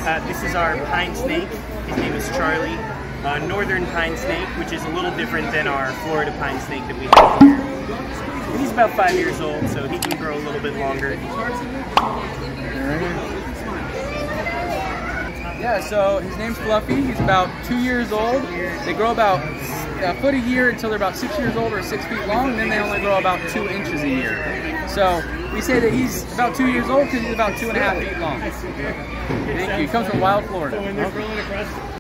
This is our pine snake. His name is Charlie. Northern pine snake, which is a little different than our Florida pine snake that we have here. And he's about 5 years old, so he can grow a little bit longer. Yeah, so his name's Fluffy. He's about 2 years old. They grow about a foot a year until they're about 6 years old or 6 feet long, and then they only grow about 2 inches a year. So we say that he's about 2 years old because he's about 2.5 feet long. Thank you. He comes from Wild, Florida.